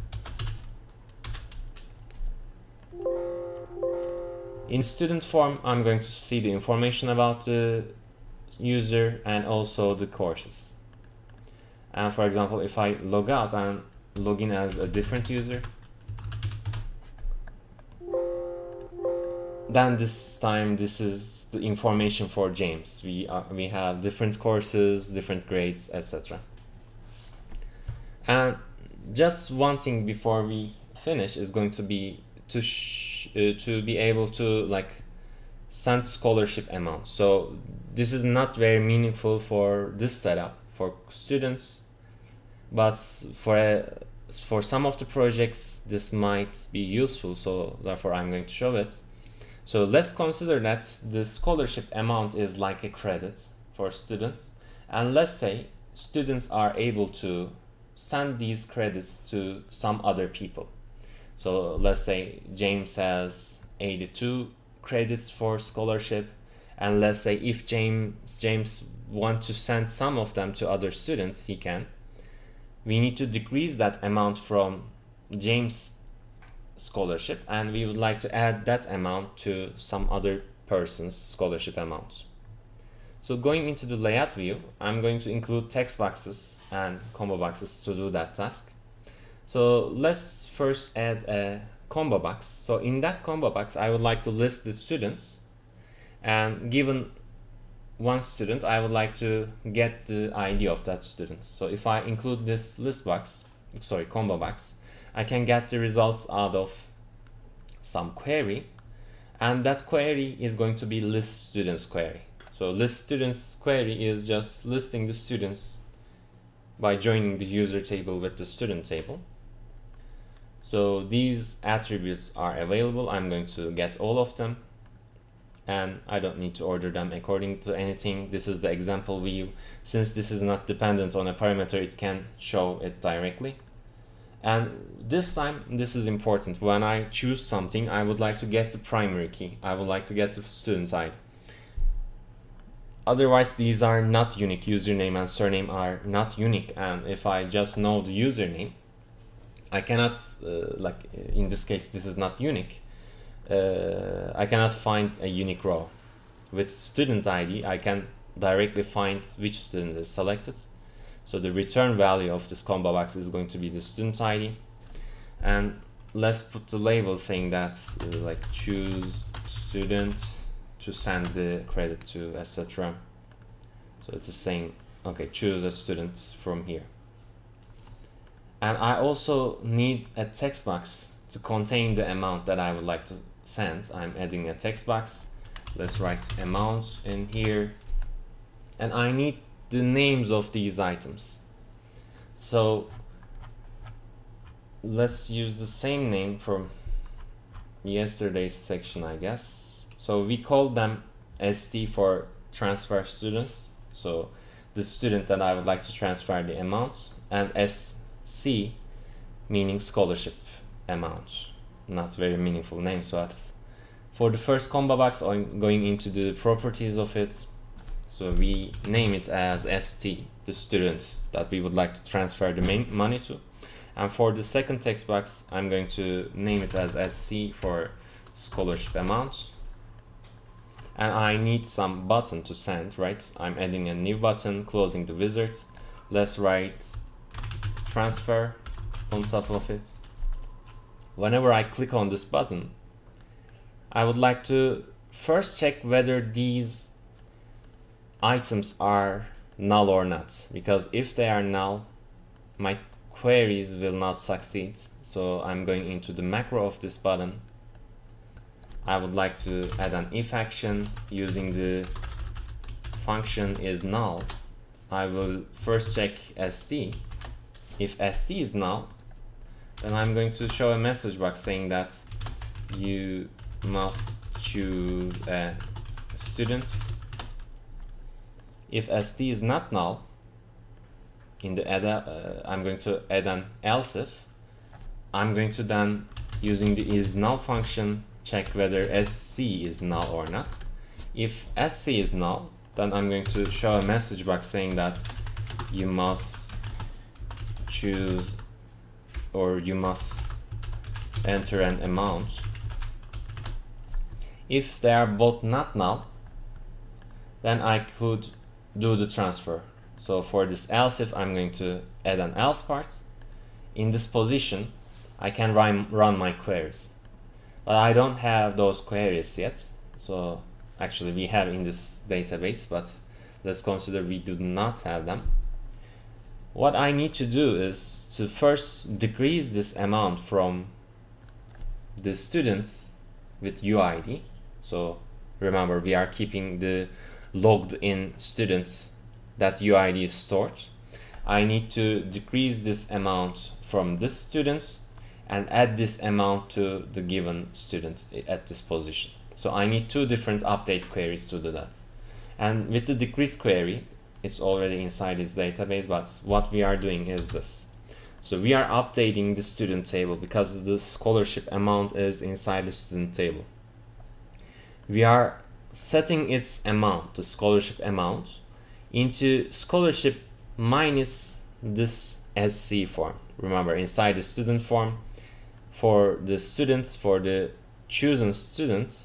in student form, I'm going to see the information about the user and also the courses. And for example, if I log out and log in as a different user, then this time this is the information for James. We are, we have different courses, different grades, et cetera. And just one thing before we finish. finish is going to be to sh uh, to be able to like send scholarship amounts. So this is not very meaningful for this setup for students, but for a, for some of the projects this might be useful, so therefore I'm going to show it. So let's consider that the scholarship amount is like a credit for students, and let's say students are able to send these credits to some other people. So let's say James has eighty-two credits for scholarship, and let's say if James James want to send some of them to other students, he can. We need to decrease that amount from James' scholarship, and we would like to add that amount to some other person's scholarship amount. So going into the layout view, I'm going to include text boxes and combo boxes to do that task. So let's first add a combo box. So in that combo box, I would like to list the students, and given one student, I would like to get the I D of that student. So if I include this list box, sorry, combo box, I can get the results out of some query, and that query is going to be list students query. So list students query is just listing the students by joining the user table with the student table. So these attributes are available. I'm going to get all of them, and I don't need to order them according to anything. This is the example view. Since this is not dependent on a parameter, it can show it directly. And this time, this is important. When I choose something, I would like to get the primary key. I would like to get the student I D. Otherwise, these are not unique. Username and surname are not unique. And if I just know the username, I cannot, uh, like in this case, this is not unique. Uh, I cannot find a unique row. With student I D, I can directly find which student is selected. So the return value of this combo box is going to be the student I D. And let's put the label saying that uh, like choose student to send the credit to, et cetera. So it's the same. Okay, choose a student from here. And I also need a text box to contain the amount that I would like to send. I'm adding a text box. Let's write amount in here. And I need the names of these items. So let's use the same name from yesterday's section, I guess. So we call them S T for transfer students. So the student that I would like to transfer the amount, and S C meaning scholarship amount. Not very meaningful name. So for the first combo box, I'm going into the properties of it. So we name it as S T, the student that we would like to transfer the main money to. And for the second text box, I'm going to name it as S C for scholarship amount. And I need some button to send, right? I'm adding a new button, closing the wizard. Let's write transfer on top of it. Whenever I click on this button, I would like to first check whether these items are null or not, because if they are null, my queries will not succeed. So I'm going into the macro of this button. I would like to add an if action using the function is null. I will first check S T. If S T is null, then I'm going to show a message box saying that you must choose a student. If S T is not null, in the add uh, I'm going to add an else if. I'm going to then, using the is null function, check whether S C is null or not. If S C is null, then I'm going to show a message box saying that you must choose, or you must enter an amount. If they are both not null, then I could do the transfer. So for this else if, I'm going to add an else part. In this position, I can run, run my queries. But I don't have those queries yet. So actually we have in this database, but let's consider we do not have them. What I need to do is to first decrease this amount from the students with U I D. So remember, we are keeping the logged in students, that U I D is stored. I need to decrease this amount from this student and add this amount to the given student at this position. So I need two different update queries to do that. And with the decrease query, it's already inside this database, but what we are doing is this. So we are updating the student table because the scholarship amount is inside the student table. We are setting its amount, the scholarship amount, into scholarship minus this S C form. Remember, inside the student form, for the students, for the chosen students,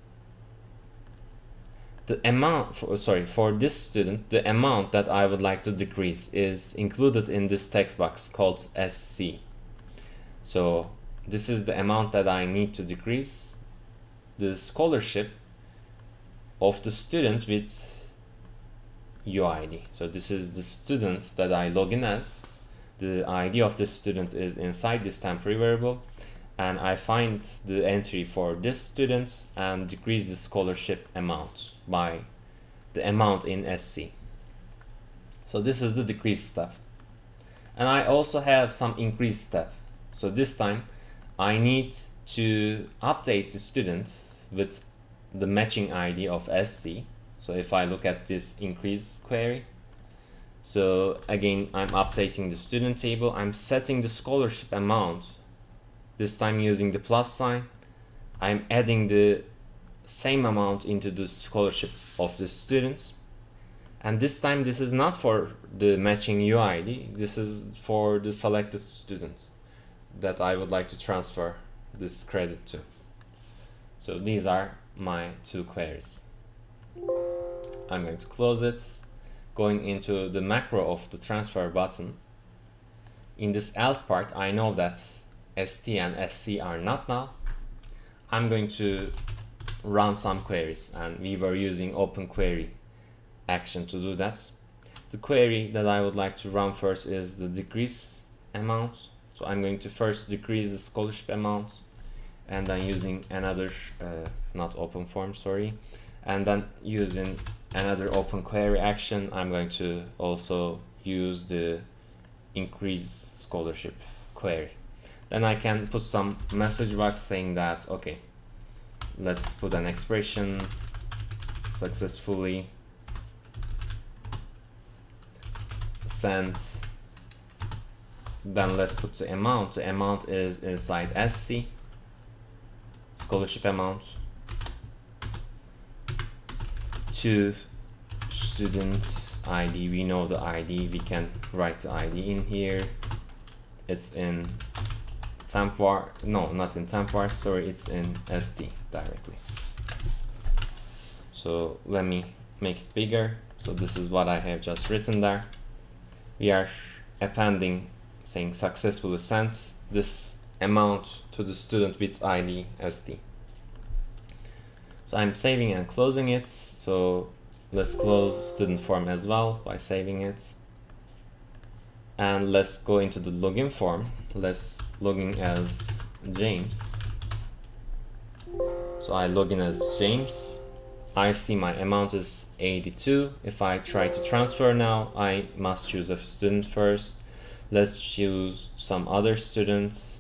the amount, for, sorry, for this student, the amount that I would like to decrease is included in this text box called S C. So this is the amount that I need to decrease the scholarship of the student with U I D. So this is the student that I log in as. The I D of the student is inside this temporary variable, and I find the entry for this student and decrease the scholarship amount by the amount in S C. So this is the decrease step. And I also have some increase step. So this time I need to update the student with the matching I D of S T. So if I look at this increase query, so again, I'm updating the student table. I'm setting the scholarship amount, this time using the plus sign. I'm adding the same amount into the scholarship of the student. And this time, this is not for the matching U I D. This is for the selected students that I would like to transfer this credit to. So these are my two queries. I'm going to close it. Going into the macro of the transfer button. In this else part, I know that S T and S C are not null. I'm going to run some queries, and we were using open query action to do that. The query that I would like to run first is the decrease amount. So I'm going to first decrease the scholarship amount, and then using another, uh, not open form, sorry, and then using another open query action, I'm going to also use the increase scholarship query. Then I can put some message box saying that, okay, let's put an expression, successfully sent. Then let's put the amount. The amount is inside S C, scholarship amount, to student I D. We know the I D, we can write the I D in here. It's in temp var, no, not in temp var, sorry, it's in S T directly. So let me make it bigger. So this is what I have just written there. We are appending, saying successfully sent this amount to the student with I D S T. So I'm saving and closing it. So let's close student form as well by saving it. And let's go into the login form. Let's log in as James. So I log in as James. I see my amount is eighty-two. If I try to transfer now, I must choose a student first. Let's choose some other students.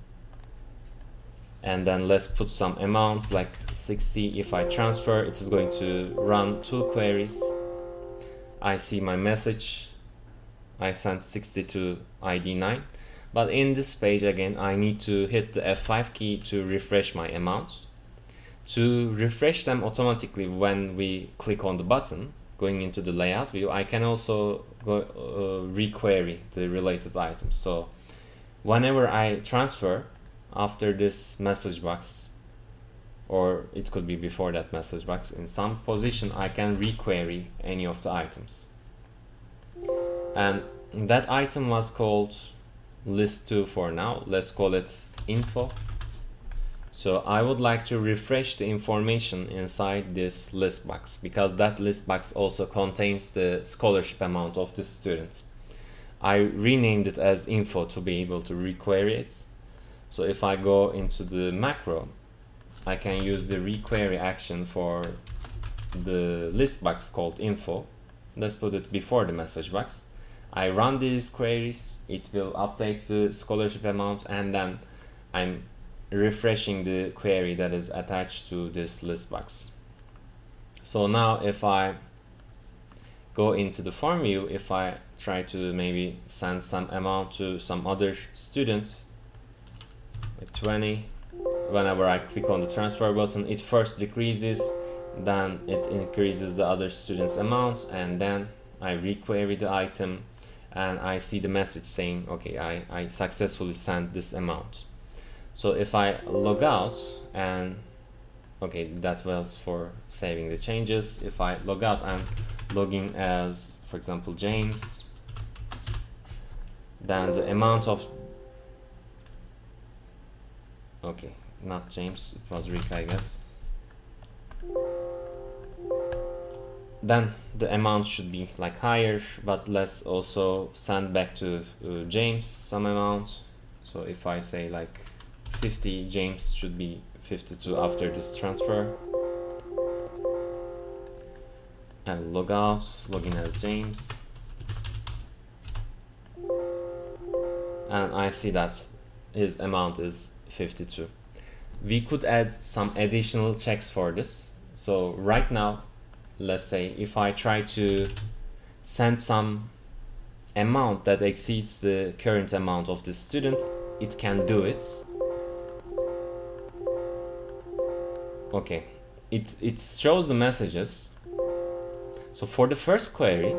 And then let's put some amount like sixty. If I transfer, it is going to run two queries. I see my message. I sent sixty to I D nine. But in this page again, I need to hit the F five key to refresh my amounts. To refresh them automatically when we click on the button, going into the layout view, I can also go uh, requery the related items. So whenever I transfer, after this message box, or it could be before that message box, in some position I can requery any of the items. And that item was called list two for now. Let's call it info. So I would like to refresh the information inside this list box, because that list box also contains the scholarship amount of the student. I renamed it as info to be able to requery it. So if I go into the macro, I can use the requery action for the list box called info. Let's put it before the message box. I run these queries, it will update the scholarship amount, and then I'm refreshing the query that is attached to this list box. So now if I go into the form view, if I try to maybe send some amount to some other student, like twenty, whenever I click on the transfer button, it first decreases, then it increases the other student's amount, and then I requery the item and I see the message saying, okay, I, I successfully sent this amount. So if I log out, and okay, that was for saving the changes. If I log out and log in as, for example, James, then the amount of, okay, not James, it was Rick, I guess. Then the amount should be like higher, but let's also send back to uh, James some amount. So if I say like fifty, James should be fifty-two after this transfer. And log out, log in as James. And I see that his amount is fifty-two. We could add some additional checks for this. So right now, let's say if I try to send some amount that exceeds the current amount of the student, it can do it. Okay, it, it shows the messages. So for the first query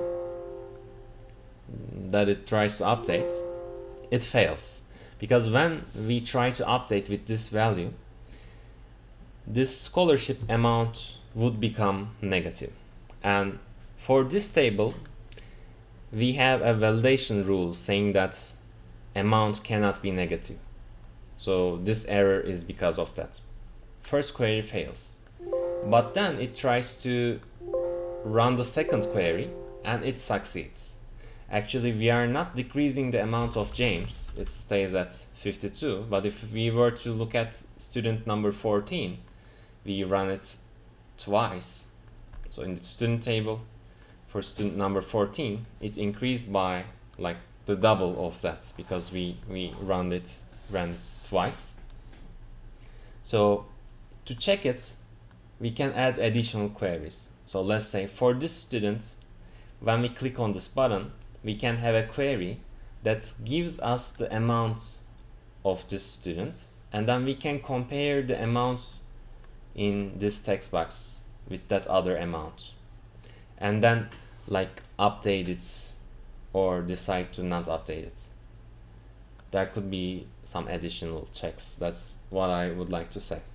that it tries to update, it fails. Because when we try to update with this value, this scholarship amount would become negative. And for this table, we have a validation rule saying that amount cannot be negative. So this error is because of that. First query fails. But then it tries to run the second query and it succeeds. Actually, we are not decreasing the amount of James, it stays at fifty-two, but if we were to look at student number fourteen, we run it twice. So in the student table, for student number fourteen, it increased by like the double of that because we, we run it, ran it twice. So to check it, we can add additional queries. So let's say for this student, when we click on this button, we can have a query that gives us the amount of this student, and then we can compare the amount in this text box with that other amount, and then like update it or decide to not update it. There could be some additional checks. That's what I would like to say.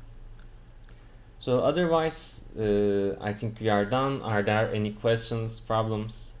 So otherwise, uh, I think we are done. Are there any questions, problems?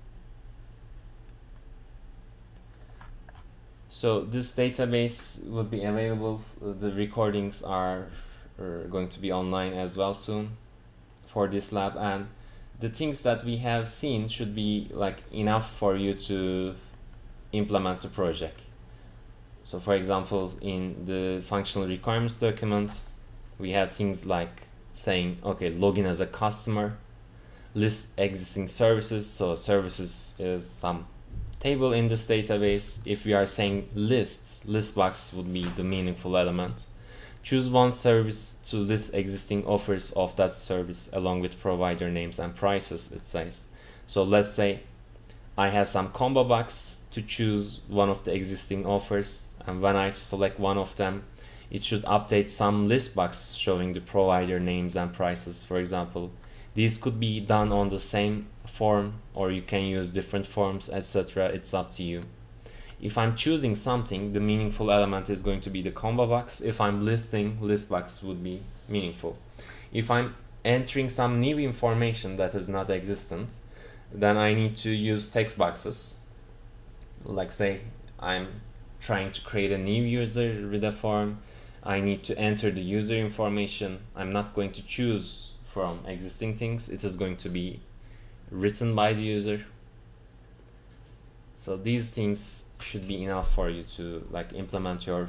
So this database will be available. The recordings are, are going to be online as well soon for this lab, and the things that we have seen should be like enough for you to implement the project. So for example, in the functional requirements document, we have things like saying, okay, login as a customer, list existing services. So services is some table in this database. If we are saying lists, list box would be the meaningful element. Choose one service to list existing offers of that service along with provider names and prices, it says. So let's say I have some combo box to choose one of the existing offers, and when I select one of them, it should update some list box showing the provider names and prices, for example. These could be done on the same form, or you can use different forms, et cetera. It's up to you. If I'm choosing something, the meaningful element is going to be the combo box. If I'm listing, list box would be meaningful. If I'm entering some new information that is not existent, then I need to use text boxes. Like say I'm trying to create a new user with a form, I need to enter the user information. I'm not going to choose from existing things. It is going to be written by the user. So these things should be enough for you to like implement your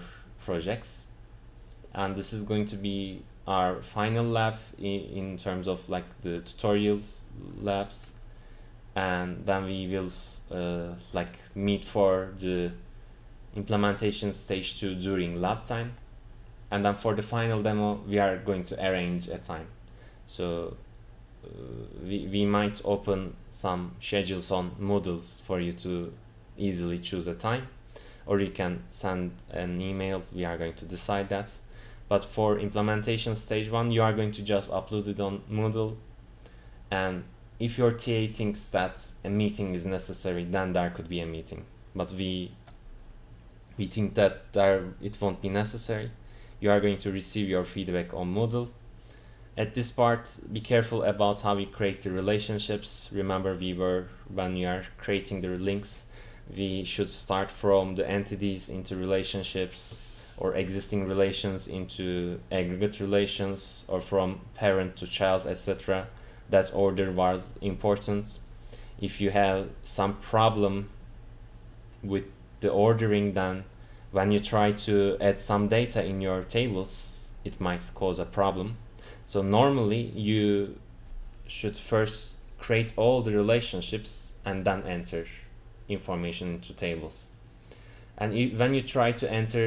projects, and this is going to be our final lab in, in terms of like the tutorial labs, and then we will uh, like meet for the implementation stage two during lab time, and then for the final demo we are going to arrange a time. So uh, we, we might open some schedules on Moodle for you to easily choose a time, or you can send an email. We are going to decide that. But for implementation stage one, you are going to just upload it on Moodle, and if your T A thinks that a meeting is necessary, then there could be a meeting. But we we think that there it won't be necessary. You are going to receive your feedback on Moodle. At this part, be careful about how we create the relationships. Remember, we were when you are creating the links, we should start from the entities into relationships, or existing relations into aggregate relations, or from parent to child, et cetera. That order was important. If you have some problem with the ordering, then when you try to add some data in your tables, it might cause a problem. So normally you should first create all the relationships and then enter information into tables. And you, when you try to enter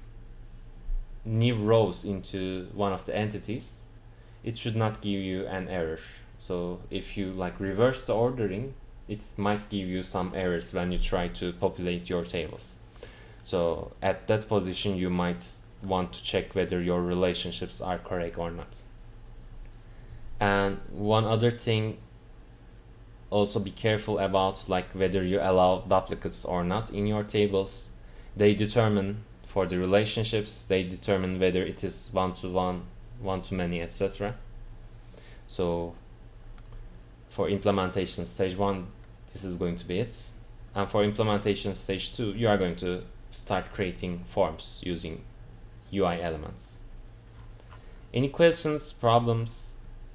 new rows into one of the entities, it should not give you an error. So if you like reverse the ordering, it might give you some errors when you try to populate your tables. So at that position, you might want to check whether your relationships are correct or not. And one other thing, also be careful about like whether you allow duplicates or not in your tables. They determine, for the relationships, they determine whether it is one-to-one, one-to-many, et cetera. So for implementation stage one, this is going to be it. And for implementation stage two, you are going to start creating forms using U I elements. Any questions, problems?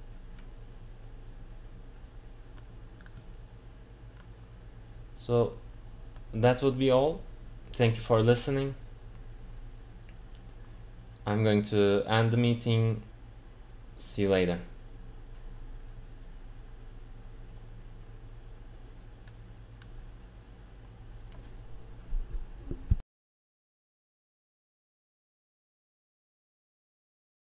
So that would be all. Thank you for listening. I'm going to end the meeting. See you later.